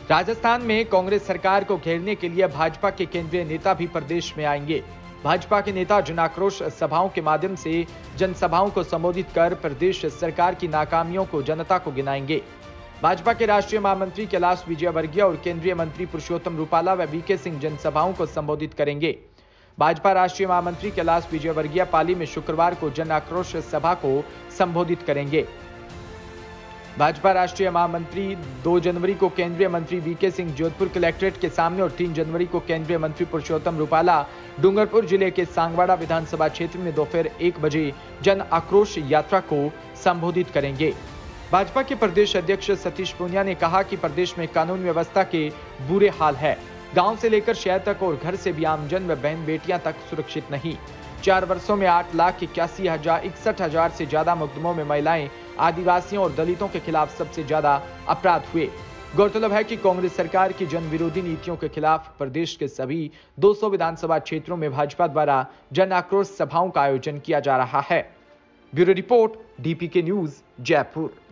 राजस्थान में कांग्रेस सरकार को घेरने के लिए भाजपा के केंद्रीय नेता भी प्रदेश में आएंगे। भाजपा के नेता जन आक्रोश सभाओं के माध्यम से जनसभाओं को संबोधित कर प्रदेश सरकार की नाकामियों को जनता को गिनाएंगे। भाजपा के राष्ट्रीय महामंत्री कैलाश विजयवर्गीय और केंद्रीय मंत्री पुरुषोत्तम रूपाला व वीके सिंह जनसभाओं को संबोधित करेंगे। भाजपा राष्ट्रीय महामंत्री कैलाश विजयवर्गीय पाली में शुक्रवार को जन आक्रोश सभा को संबोधित करेंगे। भाजपा राष्ट्रीय महामंत्री 2 जनवरी को केंद्रीय मंत्री वीके सिंह जोधपुर कलेक्ट्रेट के सामने और 3 जनवरी को केंद्रीय मंत्री पुरुषोत्तम रूपाला डूंगरपुर जिले के सांगवाड़ा विधानसभा क्षेत्र में दोपहर 1 बजे जन आक्रोश यात्रा को संबोधित करेंगे। भाजपा के प्रदेश अध्यक्ष सतीश पूनिया ने कहा कि प्रदेश में कानून व्यवस्था के बुरे हाल है। गांव से लेकर शहर तक और घर से भी आमजन व बहन बेटियां तक सुरक्षित नहीं। 4 वर्षों में 8,81,61 से ज्यादा मुकदमों में महिलाएं, आदिवासियों और दलितों के खिलाफ सबसे ज्यादा अपराध हुए। गौरतलब है कि कांग्रेस सरकार की जन विरोधी नीतियों के खिलाफ प्रदेश के सभी 200 विधानसभा क्षेत्रों में भाजपा द्वारा जन आक्रोश सभाओं का आयोजन किया जा रहा है। Bureau report, DPK news, Jaipur.